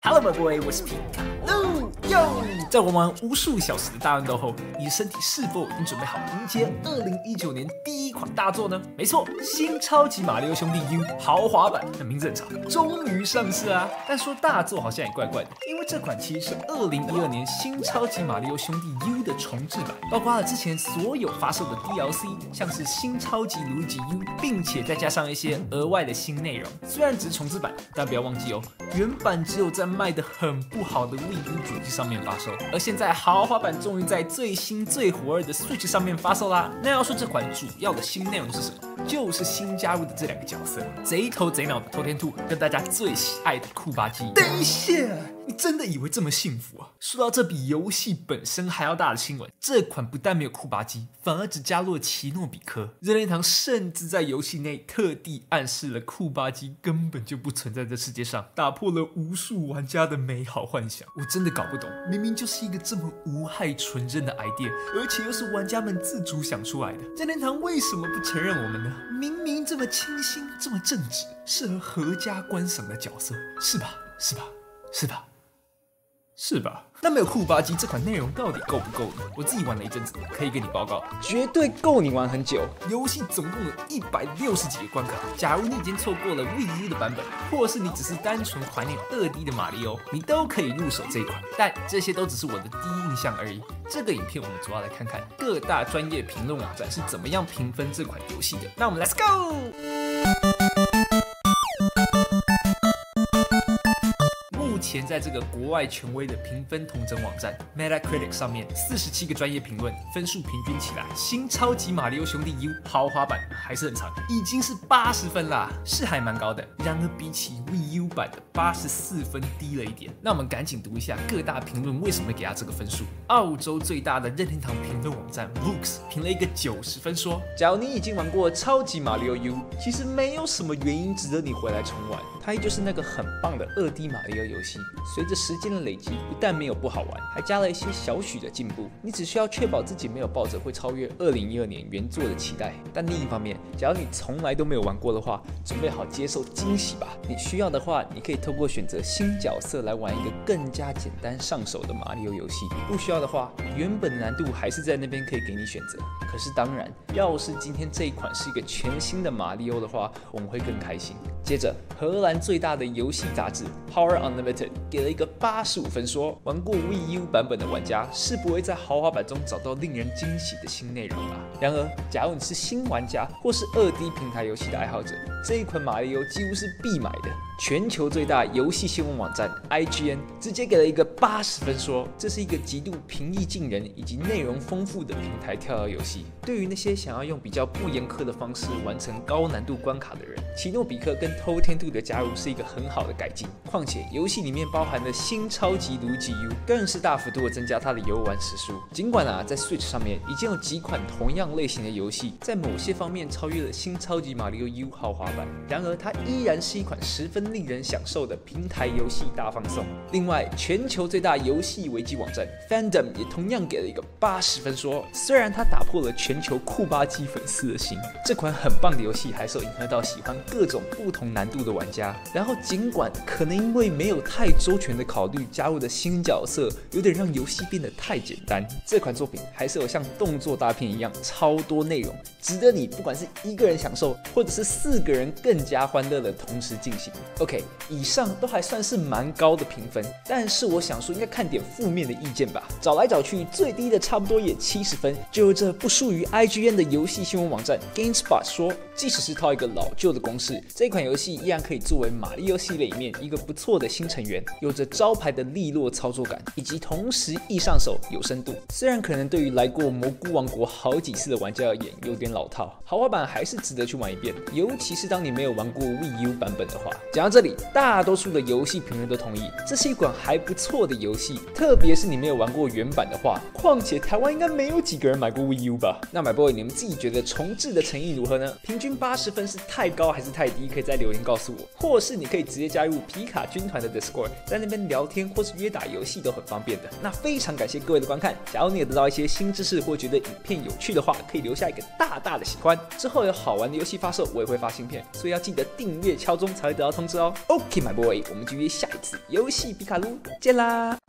Hello my boy， 我是皮卡喽哟。在玩完无数小时的大乱斗后，你的身体是否已经准备好迎接2019年第一款大作呢？没错，新超级马里奥兄弟 U 豪华版，那名字很长，终于上市啦。但说大作好像也怪怪的，因为这款其实是2012年新超级马里奥兄弟 U 的重制版，包括了之前所有发售的 DLC， 像是新超级卢吉 U， 并且再加上一些额外的新内容。虽然只是重制版，但不要忘记哦，原版只有在卖得很不好的 Wii U 主机上面发售，而现在豪华版终于在最新最火热的 Switch 上面发售啦。那要说这款主要的新内容是什么？就是新加入的这两个角色，贼头贼脑的偷天兔跟大家最喜爱的库巴基。等一下，你真的以为这么幸福啊？说到这比游戏本身还要大的新闻，这款不但没有库巴基，反而只加入了奇诺比克。任天堂甚至在游戏内特地暗示了库巴基根本就不存在这世界上，打破了无数玩家的美好幻想。我真的搞不懂，明明就是一个这么无害纯真的 idea， 而且又是玩家们自主想出来的，任天堂为什么不承认我们呢？明明这么清新，这么正直，适合合家观赏的角色，是吧？是吧？是吧？是吧？那没有库巴基这款内容到底够不够呢？我自己玩了一阵子，可以跟你报告，绝对够你玩很久。游戏总共有160几个关卡，假如你已经错过了 Wii U 的版本，或是你只是单纯怀念2D 的马里奥，你都可以入手这一款。但这些都只是我的第一印象而已。这个影片我们主要来看看各大专业评论网站是怎么样评分这款游戏的。那我们 Let's go！目前在这个国外权威的评分统整网站 Metacritic 上面，47个专业评论分数平均起来，新超级马里奥兄弟 U 豪华版还是很长，已经是80分啦，是还蛮高的。然而比起 Wii U 版的84分低了一点。那我们赶紧读一下各大评论为什么给他这个分数。澳洲最大的任天堂评论网站 Looks 评了一个90分说，假如你已经玩过超级马里奥 U， 其实没有什么原因值得你回来重玩，它依旧是那个很棒的2D 马里奥游戏。随着时间的累积，不但没有不好玩，还加了一些小许的进步。你只需要确保自己没有抱着会超越2012年原作的期待。但另一方面，假如你从来都没有玩过的话，准备好接受惊喜吧。你需要的话，你可以透过选择新角色来玩一个更加简单上手的马里奥游戏。不需要的话，原本的难度还是在那边可以给你选择。可是当然，要是今天这一款是一个全新的马里奥的话，我们会更开心。接着，荷兰最大的游戏杂志 Power Unlimited 给了一个85分说，玩过 Wii U 版本的玩家是不会在豪华版中找到令人惊喜的新内容啦。然而，假如你是新玩家或是2D 平台游戏的爱好者，这一款马里奥几乎是必买的。全球最大游戏新闻网站 IGN 直接给了一个80分说，这是一个极度平易近人以及内容丰富的平台跳跃游戏。对于那些想要用比较不严苛的方式完成高难度关卡的人，奇诺比克跟偷天兔的加入是一个很好的改进。况且游戏里面包含的新超级卢吉 U 更是大幅度的增加它的游玩时数。尽管在 Switch 上面已经有几款同样类型的游戏在某些方面超越了新超级马里奥 U 豪华版，然而它依然是一款十分令人享受的平台游戏大放送。另外，全球最大游戏维基网站 Fandom 也同样给了一个80分说，虽然它打破了全球库巴基粉丝的心，这款很棒的游戏还是有迎合到喜欢各种不同难度的玩家。然后尽管可能因为没有太周全的考虑加入的新角色有点让游戏变得太简单，这款作品还是有像动作大片一样超多内容，值得你不管是一个人享受或者是4个人更加欢乐的同时进行。 OK， 以上都还算是蛮高的评分，但是我想说应该看点负面的意见吧。找来找去最低的差不多也70分，就这不输于 IGN 的游戏新闻网站 GameSpot 说，即使是套一个老旧的公式，这款游戏依然可以作为马里奥系列里面一个不错的新成员，有着招牌的利落操作感，以及同时易上手有深度。虽然可能对于来过蘑菇王国好几次的玩家而言有点老套，豪华版还是值得去玩一遍，尤其是当你没有玩过 Wii U 版本的话。讲到这里，大多数的游戏评论都同意，这是一款还不错的游戏，特别是你没有玩过原版的话。况且台湾应该没有几个人买过 Wii U 吧？那my boy，你们自己觉得重置的诚意如何呢？平均80分是太高还是太低？可以在留言告诉我，或是你可以直接加入皮卡军团的 Discord。 Discord， 在那边聊天或是约打游戏都很方便的。那非常感谢各位的观看，假如你有得到一些新知识或觉得影片有趣的话，可以留下一个大大的喜欢。之后有好玩的游戏发售，我也会发新片，所以要记得订阅敲钟才会得到通知哦。OK my boy， 我们就约下一次游戏皮卡撸见啦！